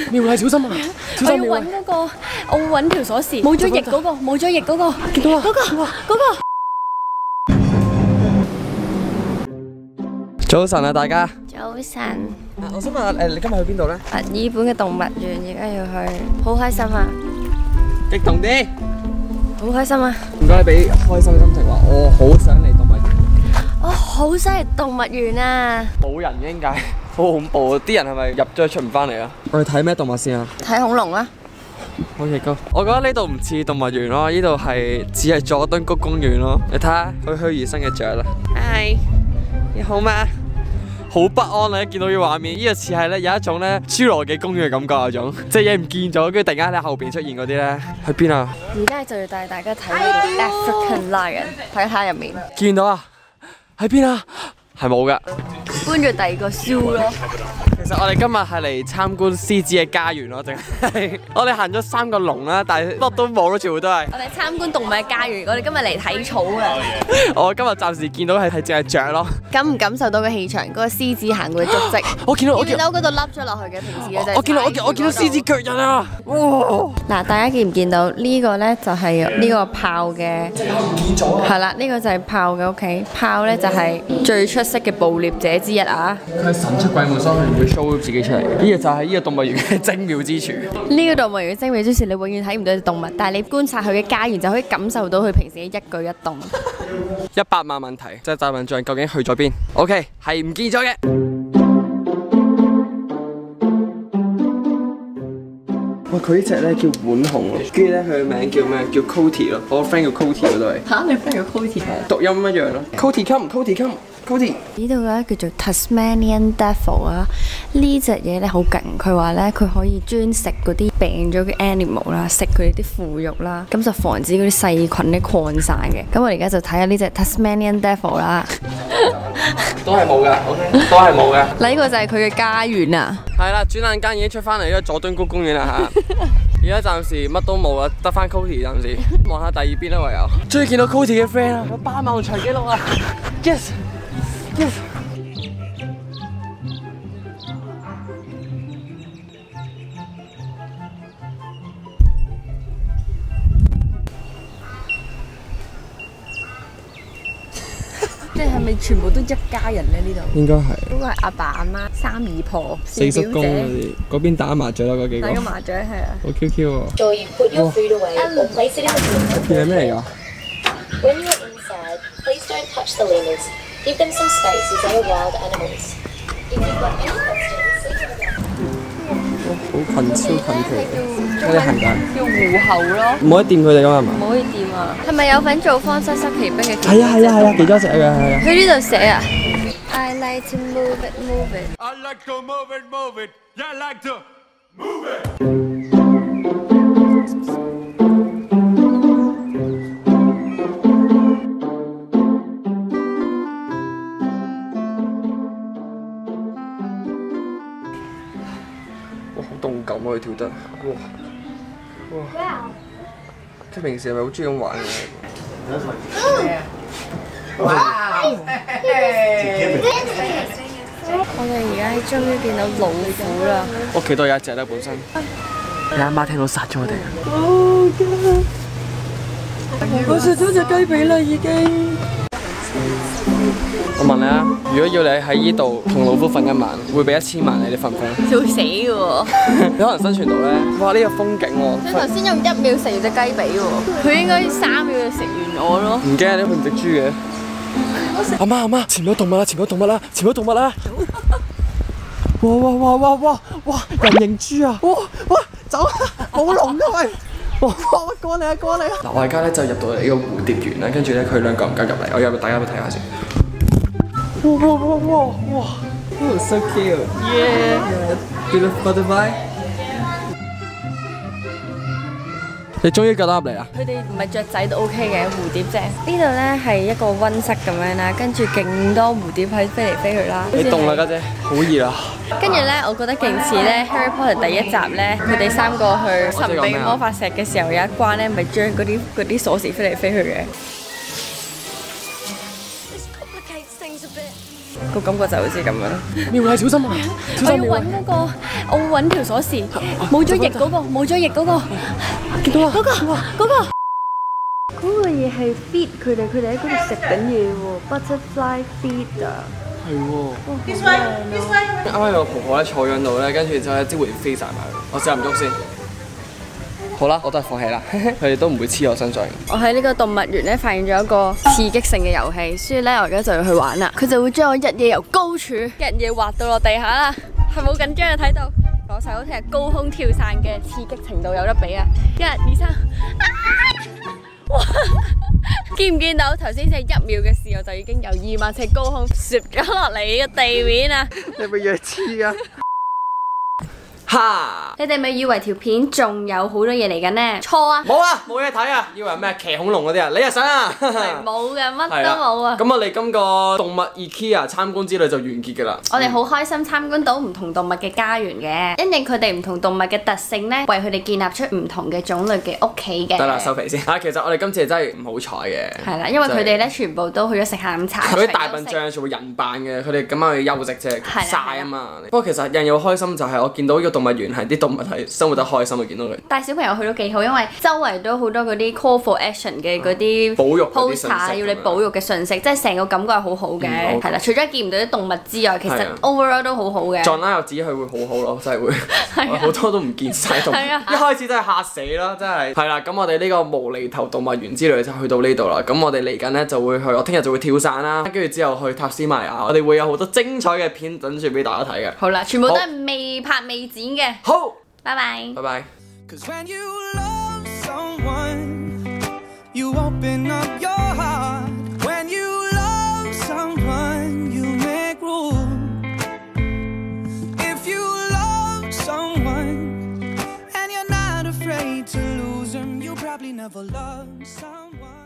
妙麗小心啊！小心我要揾嗰個，我會揾條鎖匙，冇咗翼嗰個，冇咗翼嗰個， 見到啊！ 嗰個。 早晨啊，大家。 早晨。 我想問下你今日去邊度咧？ 墨爾本嘅動物園，而家要去，好開心啊！ 激動啲！ 好開心啊！ 唔該，你俾開心嘅心情話，我好想嚟動物園。 我好想嚟動物園啊！ 冇人嘅點解？好恐怖啊！啲人係咪入咗出唔翻嚟啊？我哋睇咩動物先啊？ 睇恐龍啊！ 好嘅，哥。我覺得呢度唔似動物園咯，呢度係只係佐敦谷公園咯。你睇下栩栩而生嘅雀啦。Hi， 你好嗎？好不安啊！一見到呢個畫面，呢個似係咧有一種咧侏羅紀公園嘅感覺嗰種，即係嘢唔見咗，跟住突然間喺後邊出現嗰啲咧，喺邊啊？ 而家就要帶大家睇呢個 African Lion， 睇下入面。 見到啊？喺邊啊？係冇噶。 搬咗第二個 show 咯。 其實我哋今日係嚟參觀獅子嘅家園咯，淨係我哋行咗3個籠啦，但係乜都冇咯，全部都係。我哋參觀動物嘅家園，我哋今日嚟睇草啊！ 我今日暫時見到係淨係雀咯。感唔感受到個氣場？嗰個獅子行過嘅足跡。我見到嗰度凹咗落去嘅，平時嘅就係。我見到獅子腳印啊！哇！嗱，大家見唔見到呢個咧？就係呢個豹嘅。即係唔見咗啊！係啦，呢個就係豹嘅屋企。豹咧就係最出色嘅捕獵者之一啊！佢係神出鬼沒，所以佢唔會 show 自己出嚟。呢個就係呢個動物園嘅精妙之處。呢個動物園嘅精妙之處，你永遠睇唔到隻動物，但係你觀察佢嘅家園就可以感受到佢平時嘅一舉一動。100萬問題，即係大笨象究竟去咗邊 ？OK， 係唔見咗嘅。哇！佢呢隻咧叫浣熊咯，跟住咧佢嘅名叫咩？叫 Coty 咯，我個 friend 叫 Coty 嗰度係。嚇！你 friend 叫 Coty 嘅？讀音一樣咯。Coty come，Coty come。呢度咧叫做 Tasmanian Devil 啊，呢隻嘢咧好勁，佢話咧佢可以專食嗰啲病咗嘅 animal 啦，食佢哋啲腐肉啦，咁就防止嗰啲細菌咧擴散嘅。咁我哋而家就睇下呢隻 Tasmanian Devil 啦。都係冇㗎 ，OK， 都係冇嘅。嗱，呢個就係佢嘅家園啊。係啦，轉眼間已經出翻嚟呢個佐敦谷公園啦嚇。而家暫時乜都冇啊，得翻 Coty 暫時。望下第二邊啦，唯有。終於見到 Coty 嘅 friend 啦，有8萬場紀錄啊 ！Yes。即係咪全部都一家人咧？呢度應該係。嗰個係阿爸阿媽、三姨婆、四叔公嗰啲，嗰邊打麻雀咯，嗰幾個。打緊麻雀係啊。好 Q Q 喎。係咩嚟㗎？Give them some space as they are wild animals. If you've got any questions, 好近，超近佢。嗰啲行緊。叫狐猴咯。唔可以掂佢哋㗎嘛？係嘛？唔可以掂啊！係咪有份做方舟失奇兵嘅？係啊，幾多隻㗎？係啊。佢呢度寫啊。I like to move it, move it. I like to move it, move it. I like to move it. 動感啊！佢跳得，哇！即係平時係咪好中意咁玩嘅？哇！我哋而家終於見到老虎啦！屋企都有一隻啦，本身。你阿媽聽到殺咗我哋啊！我食咗隻雞髀啦，已經。我問你啊，如果要你喺呢度同老虎瞓一晚，會俾1000萬你瞓唔瞓？會死嘅喎！你可能生存到咧，哇！呢個風景喎。佢頭先用1秒食完隻雞髀喎，佢應該3秒就食完我咯。唔驚，你會唔食豬嘅？阿媽，前面有動物啦！前面有動物啦！哇！人形豬啊！哇！走啊！好龍啊喂！哇！過嚟啊！嗱，我而家咧就入到嚟呢個蝴蝶園啦，跟住咧佢2個唔夠入嚟，我入大家去睇下先。哇 ！So cute! Yeah! Beautiful butterfly. 你終於夠膽入嚟啦！佢哋唔係雀仔都 OK 嘅，蝴蝶啫。呢度咧係一個溫室咁樣啦，跟住勁多蝴蝶喺飛嚟飛去啦。你凍啦家姐，好熱啊！跟住咧，我覺得勁似咧《Harry Potter》第1集咧，佢哋3個去神秘魔法石嘅時候，有一關咧，咪將嗰啲鎖匙飛嚟飛去嘅。 個感覺就好似咁樣。 妙麗小心啊！ 我要揾嗰個，我會揾條鎖匙，冇咗翼嗰個，冇咗翼嗰個， 見到啊！ 嗰個嘢係 feed 佢哋喺嗰度食緊嘢喎 ，butterfly feed 啊！ 係喎。啱啱有個婆婆咧坐喺度咧，跟住之後咧啲蝴蝶飛曬埋去，我試下唔喐先。好啦，我都係放棄啦，佢哋都唔會黐我身上。 我喺呢個動物園咧發現咗一個刺激性嘅遊戲，所以咧我而家就要去玩啦。佢就會將我一嘢由高處一嘢滑到落地下啦，係咪好緊張啊？睇到攞晒好似係高空跳傘嘅刺激程度有得比啊！1、2、3，哇！見唔見到頭先只1秒嘅時候就已經由2萬尺高空攝咗落嚟呢個地面啊！ 你係咪弱智啊？哈！ 你哋咪以為條片仲有好多嘢嚟緊呢？錯啊！ 冇啊，冇嘢睇啊！以為咩騎恐龍嗰啲啊？你又想啊？ 係冇嘅，乜都冇啊！ 咁我哋今個動物 IKEA 參觀之旅就完結㗎啦。 我哋好開心參觀到唔同動物嘅家園嘅，因應佢哋唔同動物嘅特性咧，為佢哋建立出唔同嘅種類嘅屋企嘅。得啦，收皮先。啊，其實我哋今次真係唔好彩嘅。係啦，因為佢哋咧全部都去咗食下午茶。 嗰啲大笨象全部人扮嘅，佢哋咁啱去休息啫，曬啊嘛。不過其實人又開心就係我見到呢個動物園係啲動物係生活得開心啊，見到佢。帶小朋友去都幾好，因為周圍都好多嗰啲 call for action 嘅嗰啲保育 poster 要你保育嘅信息，即係成個感覺係好好嘅。係啦，除咗見唔到啲動物之外，其實 overall 都好好嘅。撞啱又指佢會好好咯，真係會。好多都唔見晒動物。一開始真係嚇死啦，真係。係啦，咁我哋呢個無厘頭動物園之旅就去到呢度啦。咁我哋嚟緊咧就會去，我聽日就會跳傘啦，跟住之後去塔斯馬尼亞，我哋會有好多精彩嘅片等住俾大家睇嘅。好啦，全部都係未拍未剪嘅。好。拜拜。拜拜。Cause when you love someone, you open up your heart. When you love someone, you make room. If you love someone and you're not afraid to lose them, you probably never loved someone.